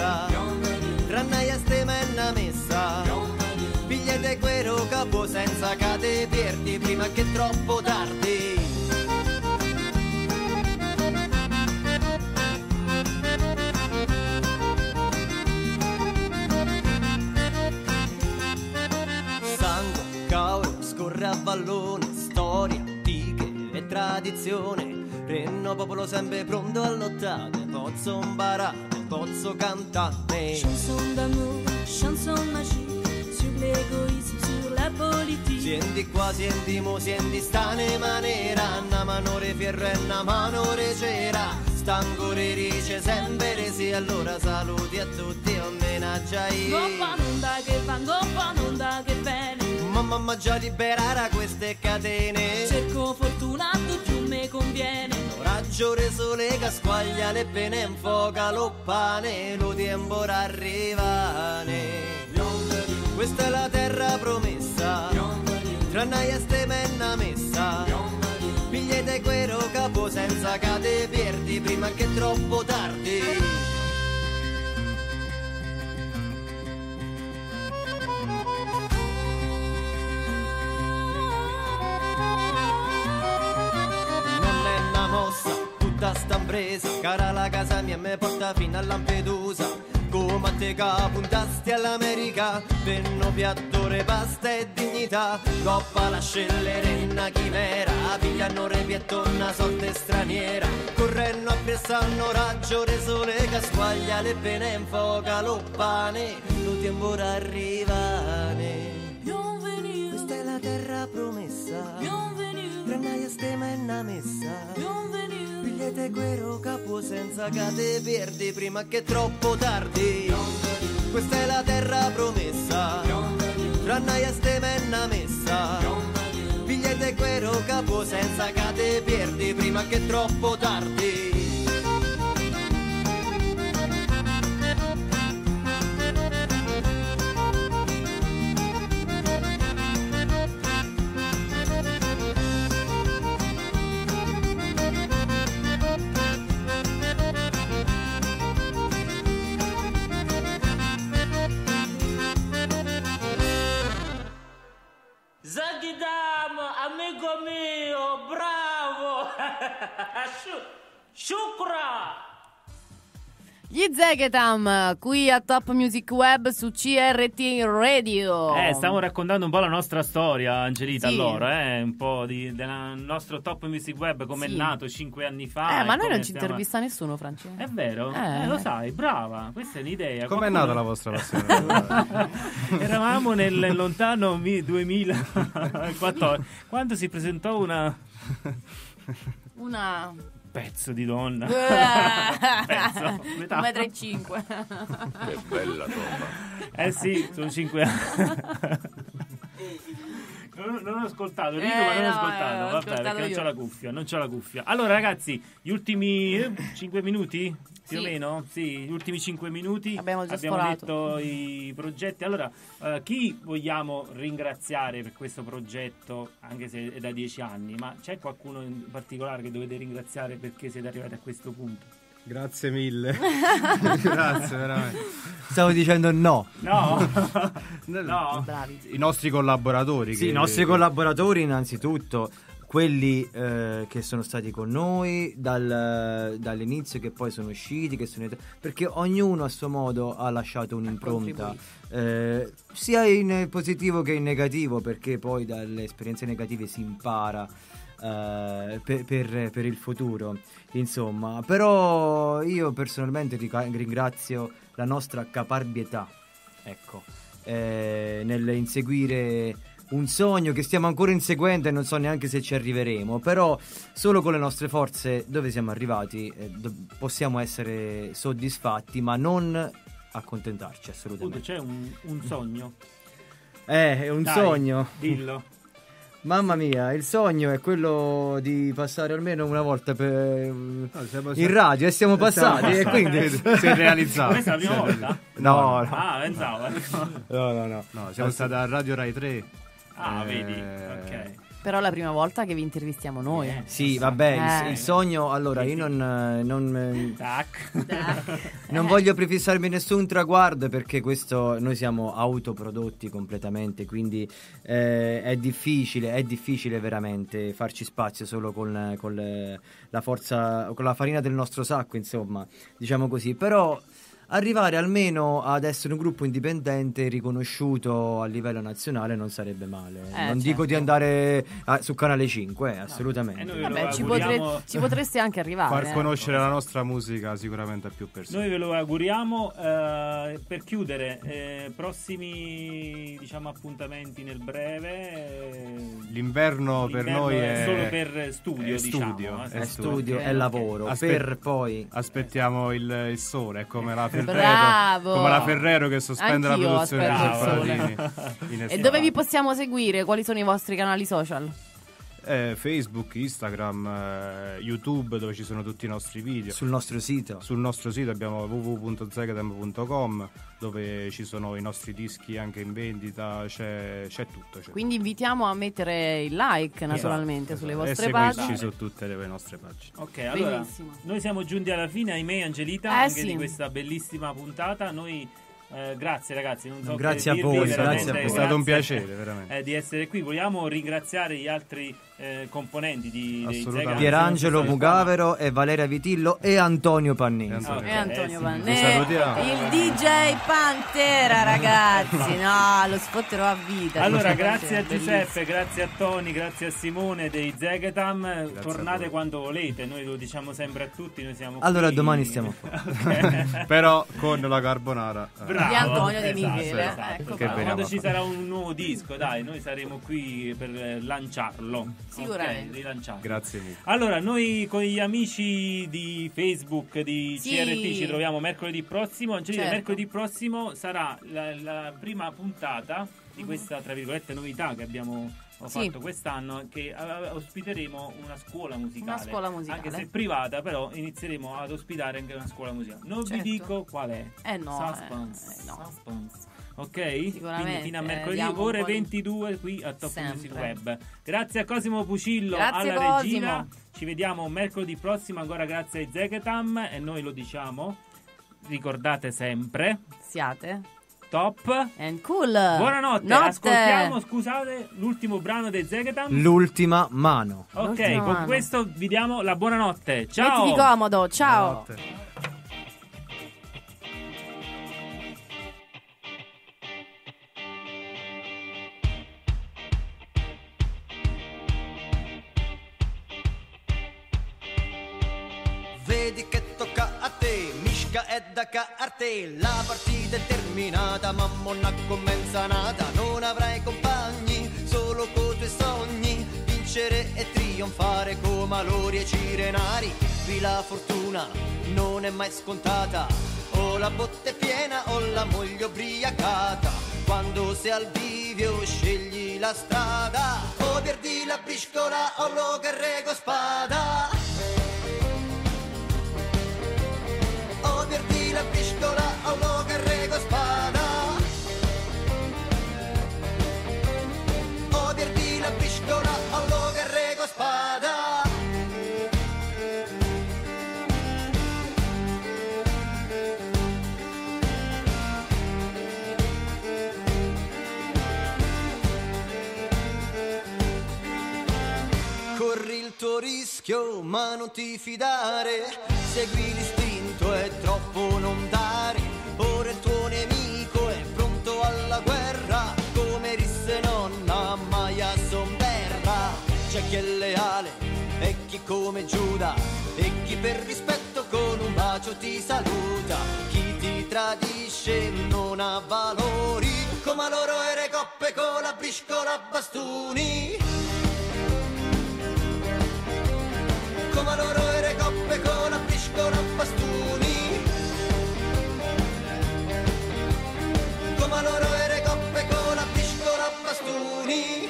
promessa, tranne a stema e una messa, pigliate quero capo senza che te perdi prima che è troppo tardi. Sangue, cauro, scorre a vallone, storia, antiche e tradizione. Renno popolo sempre pronto a lottare, pozzo imparare, pozzo cantare. Chanson d'amour, chanson magique, sur l'égoïsme, sur la politique. Senti qua, senti mo, senti stane maniera, una mano re fierro e una mano re cera. Stanco re dice sempre sì, allora saluti a tutti, omaggia io. Goppa non da che va, goppa non da che bene. Mamma già liberare queste catene. Cerco fortuna, tu più me conviene. Raggio re sole che squaglia le pene, infoca lo pane, lo tempo arrivane. Questa è la terra promessa, tranne a stema e una messa, pigliate quero capo senza che te perdi prima che è troppo tardi. Non è una mossa, tutta sta impresa, cara la casa mia me porta fino a Lampedusa. Come a te che puntasti all'America, penno piattore, pasta e dignità. Coppa la scellere una chimera, pigliano repietto una sorte straniera. Correnno a pressanno raggio re sole che squaglia le pene, infoca lo pane, lo tempo arrivane. Bienvenue, Questa è la terra promessa, bienvenue, tranne a stema e una messa. bienvenue. Pigliate quero capo senza che te perdi prima che è troppo tardi. Questa è la terra promessa, tranne a stema e una messa. Pigliate quero capo senza che te perdi prima che è troppo tardi. Zagidam, amico mio, bravo! Shukra! Gli Zegetam, qui a Top Music Web su CRT Radio. Stiamo raccontando un po' la nostra storia, Angelita, Sì. allora, un po' del nostro Top Music Web, come Sì. è nato 5 anni fa. Ma noi come non ci stiamo- intervista nessuno, Francesco. È vero? Lo sai, brava, questa è l'idea. Com'è Qualcuno- nata la vostra passione? Eravamo nel lontano 2014, quando si presentò una pezzo di donna. Pezzo, metà. 1,5 m. Che bella roba. Sì, sono 5 anni. Non ho ascoltato, rido ma non ho no, ascoltato. ho Vabbè, ascoltato perché io. non c'ho la cuffia. Allora, ragazzi, gli ultimi 5 minuti? Più Sì. o meno? Sì, gli ultimi 5 minuti Abbiamo già sforato. detto i progetti. Allora, chi vogliamo ringraziare per questo progetto, anche se è da 10 anni, ma c'è qualcuno in particolare che dovete ringraziare perché siete arrivati a questo punto? Grazie mille. Grazie, veramente. Stavo dicendo no. No? No? Bravi. I nostri collaboratori. Sì, che- i nostri collaboratori innanzitutto, quelli che sono stati con noi dall'inizio, che poi sono usciti, perché ognuno a suo modo ha lasciato un'impronta, sia in positivo che in negativo, perché poi dalle esperienze negative si impara per il futuro, insomma. Però io personalmente ringrazio la nostra caparbietà, ecco, nel inseguire un sogno che stiamo ancora inseguendo e non so neanche se ci arriveremo, però solo con le nostre forze dove siamo arrivati possiamo essere soddisfatti, ma non accontentarci Appunto, assolutamente. c'è un sogno. È un Dai, sogno. Dillo. Mamma mia, il sogno è quello di passare almeno una volta in radio, e siamo passati e quindi si è realizzato. Questa è la prima volta? no. Ah, pensavo. No, siamo stati a Radio Rai 3. Ah, vedi, ok. Però è la prima volta che vi intervistiamo noi. Sì, vabbè, Eh. il sogno, allora io non Tac. non voglio prefissarmi nessun traguardo, perché questo noi siamo autoprodotti completamente, quindi è difficile veramente farci spazio solo con la forza, con la farina del nostro sacco, insomma, diciamo così. Però arrivare almeno ad essere un gruppo indipendente riconosciuto a livello nazionale non sarebbe male. Non dico di andare su Canale 5, assolutamente. Vabbè, ci potreste anche arrivare. Far conoscere la nostra musica sicuramente a più persone. Noi ve lo auguriamo. Per chiudere, prossimi appuntamenti nel breve. L'inverno per noi è solo per studio, è studio, è lavoro. Per poi aspettiamo il sole, è come la Bravo. come la Ferrero che sospende Anch'io la produzione di aspetto il cioccolatini in E estate. dove vi possiamo seguire? Quali sono i vostri canali social? Facebook, Instagram, YouTube, dove ci sono tutti i nostri video. sul nostro sito Abbiamo www.zegetam.com, dove ci sono i nostri dischi anche in vendita, c'è tutto. Quindi invitiamo a mettere il like naturalmente sulle vostre e pagine. seguirci su tutte le nostre pagine. Ok, allora Benissimo. noi siamo giunti alla fine, ahimè, Angelita, anche sì. di questa bellissima puntata. Noi grazie ragazzi, non so Grazie che a voi, dirvi, grazie veramente, a voi. È stato un piacere, veramente. di essere qui. Vogliamo ringraziare gli altri componenti dei Assolutamente. Zegadam. Pierangelo Sono Mugavero e Valeria Vitillo e Antonio Pannini. Ok, E Antonio sì. Pannini. Vi salutiamo. Il DJ Pantera, ragazzi. No, lo sfotterò a vita. Allora, DJ grazie a Pantera, Giuseppe, grazie a Tony, grazie a Simone dei Zegetam. a Tornate voi. quando volete, noi lo diciamo sempre a tutti, noi siamo Allora qui. domani stiamo qua. Però con la carbonara. Bravo, Di Antonio De esatto, Michele. esatto. Ecco Che qua. veniamo Quando a ci fare. sarà un nuovo disco, dai, noi saremo qui per lanciarlo. Sicuramente. Ok, rilanciarlo. Grazie mille. Allora, noi con gli amici di Facebook di Sì. CRT ci troviamo mercoledì prossimo. Angelina, Certo. mercoledì prossimo sarà la prima puntata di questa, tra virgolette, novità che abbiamo Sì. fatto quest'anno, che ospiteremo una scuola musicale. Una scuola musicale. Anche se privata, però inizieremo ad ospitare anche una scuola musicale. Non Certo. vi dico qual è. No, Suspense. no. Suspense. Ok? Sicuramente, Quindi fino a mercoledì, diamo un ore po' di- 22 qui a Top Sempre. Music Web. Grazie a Cosimo Pucillo Grazie, alla Cosimo. regia. Ci vediamo mercoledì prossimo, ancora grazie ai Zegetam, e noi lo diciamo. Ricordate sempre Siate top. and cool. Buonanotte. Notte. Ascoltiamo, scusate, l'ultimo brano dei Zegetam. L'ultima mano. Ok, l'ultima con mano. questo vi diamo la buonanotte. Ciao. Mettiti comodo. Ciao. Buonanotte. Vedi che tocca a te, Mishka è da carte, la partita è terminata, ma monna commenza nata, non avrai compagni, solo coi tuoi sogni, vincere e trionfare come Alori e Cirenari, qui la fortuna non è mai scontata, o la botte è piena o la moglie ubriacata, quando sei al bivio scegli la strada, o perdi la briscola o lo carrego spada. O perdi la briscola o lo carrego spada. O perdi la briscola o lo carrego spada. Corri il tuo rischio ma non ti fidare, segui l'istinto, è troppo non dare, ora il tuo nemico è pronto alla guerra, come disse nonna mai a somberra, c'è chi è leale e chi come Giuda, e chi per rispetto con un bacio ti saluta, chi ti tradisce non ha valori, come loro ere coppe con la briscola a bastoni. Come loro ere coppe con la briscola a bastoni. Come loro ere coppe con la briscola a bastoni.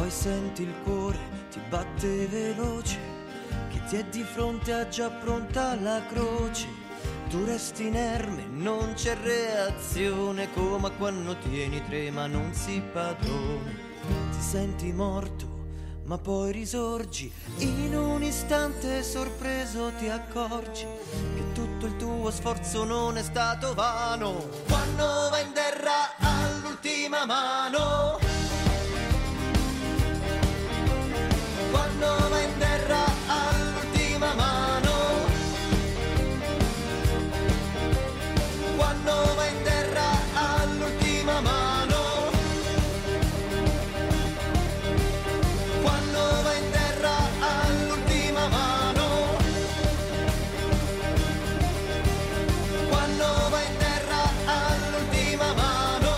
poi senti il cuore ti batte veloce, chi ti è di fronte ha già pronta la croce, tu resti inerme, non c'è reazione, come quando tieni tre ma non si padrone, ti senti morto ma poi risorgi, in un istante sorpreso ti accorgi che tutto il tuo sforzo non è stato vano, quando va in terra all'ultima mano, quando va in terra all'ultima mano, quando va in terra all'ultima mano, quando va in terra all'ultima mano, quando va in terra all'ultima mano.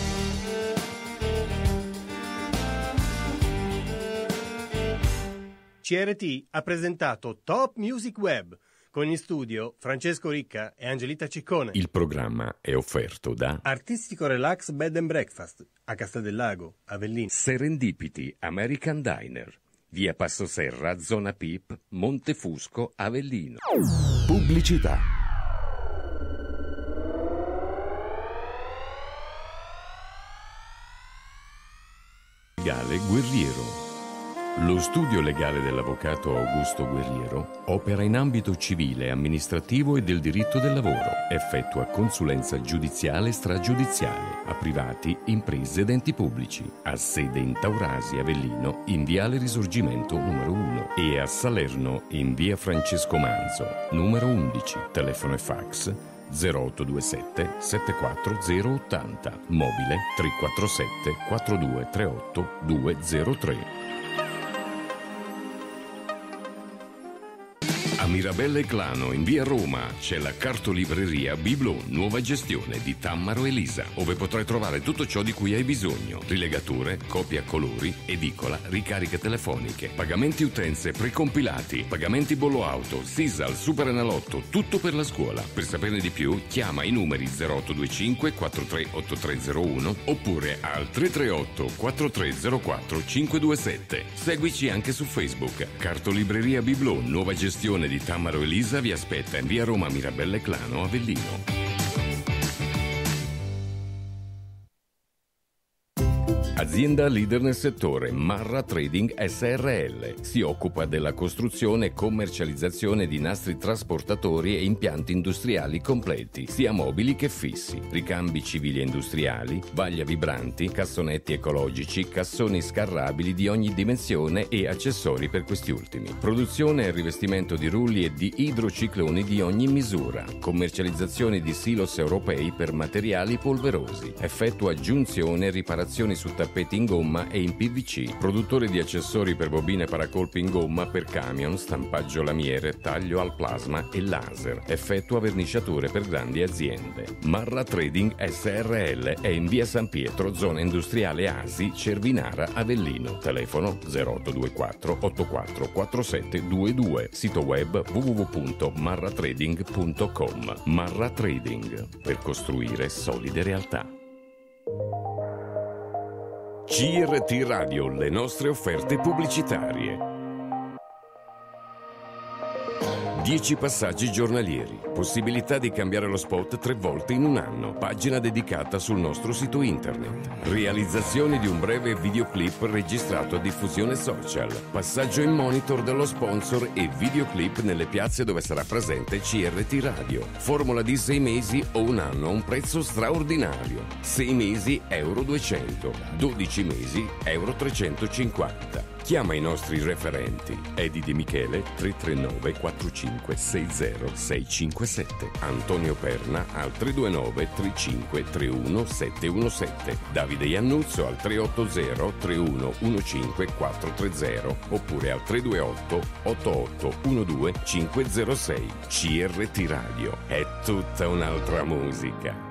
CRT ha presentato Top Music Web, con in studio Francesco Ricca e Angelita Ciccone. Il programma è offerto da Artistico Relax Bed and Breakfast a Castel del Lago, Avellino. Serendipity American Diner, via Passo Serra, zona Pip, Montefusco, Avellino. Pubblicità. Legale Guerriero. Lo studio legale dell'avvocato Augusto Guerriero opera in ambito civile, amministrativo e del diritto del lavoro. Effettua consulenza giudiziale e stragiudiziale a privati, imprese ed enti pubblici. Ha sede in Taurasi, Avellino, in Viale Risorgimento numero 1 e a Salerno in via Francesco Manzo, numero 11. Telefono e fax 0827 74080, mobile 347 4238 203. A Mirabelle Clano, in via Roma, c'è la cartolibreria Biblò, nuova gestione di Tammaro Elisa, dove potrai trovare tutto ciò di cui hai bisogno: rilegature, copie a colori, edicola, ricariche telefoniche, pagamenti utenze precompilati, pagamenti bollo auto, Sisal, Superenalotto, tutto per la scuola. Per saperne di più, chiama i numeri 0825 438301 oppure al 338 4304 527. Seguici anche su Facebook. Cartolibreria Biblò, nuova gestione di Tammaro Elisa vi aspetta in via Roma Mirabelle Clano, Avellino. Azienda leader nel settore, Marra Trading SRL. Si occupa della costruzione e commercializzazione di nastri trasportatori e impianti industriali completi, sia mobili che fissi, ricambi civili e industriali, vaglia vibranti, cassonetti ecologici, cassoni scarrabili di ogni dimensione e accessori per questi ultimi. Produzione e rivestimento di rulli e di idrocicloni di ogni misura. Commercializzazione di silos europei per materiali polverosi. Effettua giunzione e riparazioni su tappeti in gomma e in PVC, produttore di accessori per bobine paracolpi in gomma per camion, stampaggio lamiere, taglio al plasma e laser. Effettua verniciature per grandi aziende. Marra Trading SRL è in via San Pietro, zona industriale Asi, Cervinara, Avellino. Telefono 0824 84 4722. Sito web www.marratrading.com. Marra Trading, per costruire solide realtà. CRT Radio, le nostre offerte pubblicitarie. 10 passaggi giornalieri, possibilità di cambiare lo spot 3 volte in un anno, pagina dedicata sul nostro sito internet, realizzazione di un breve videoclip registrato a diffusione social, passaggio in monitor dello sponsor e videoclip nelle piazze dove sarà presente CRT Radio, formula di 6 mesi o un anno a un prezzo straordinario, 6 mesi euro 200, 12 mesi euro 350. Chiama i nostri referenti Edi De Michele 339 45 60 657, Antonio Perna al 329 35 31 717, Davide Iannuzzo al 380 31 15 430 oppure al 328 88 12 506. CRT Radio è tutta un'altra musica.